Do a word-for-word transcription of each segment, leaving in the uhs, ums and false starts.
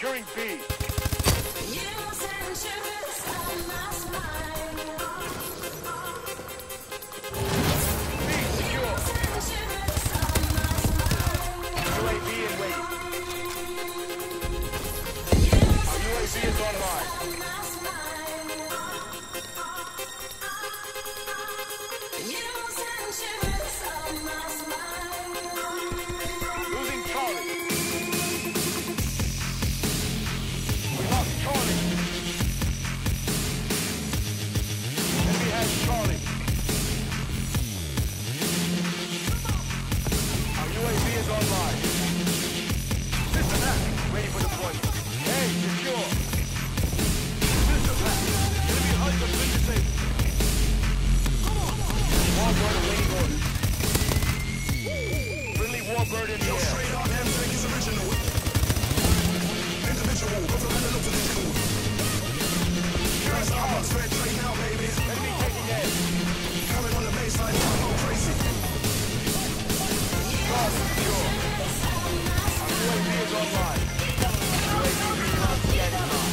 Securing B. Warbird in the air. Straight on M tank is original. Individual, governmental political. Guys, I'm on spread right now, baby. Enemy taking edge. Coming on the baseline, I'm going crazy. Cross, secure. Our U A V is online. U A V recon scanning on.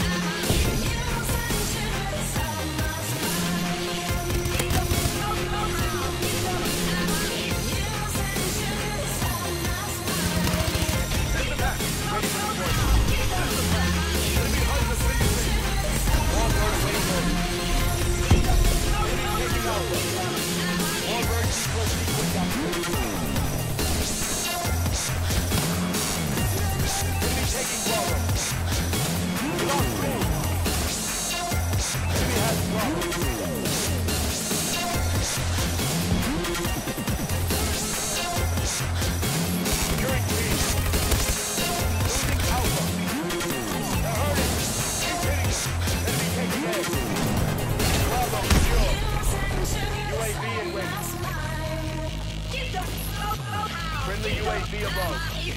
Friendly U A V above.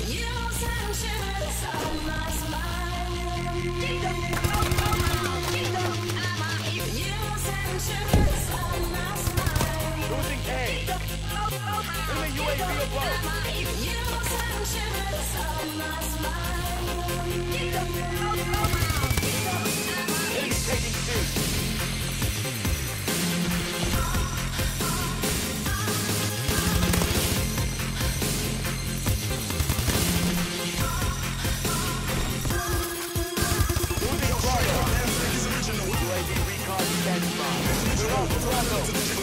Losing A. Friendly U A V above. Enemy taking C. We're off, we're off.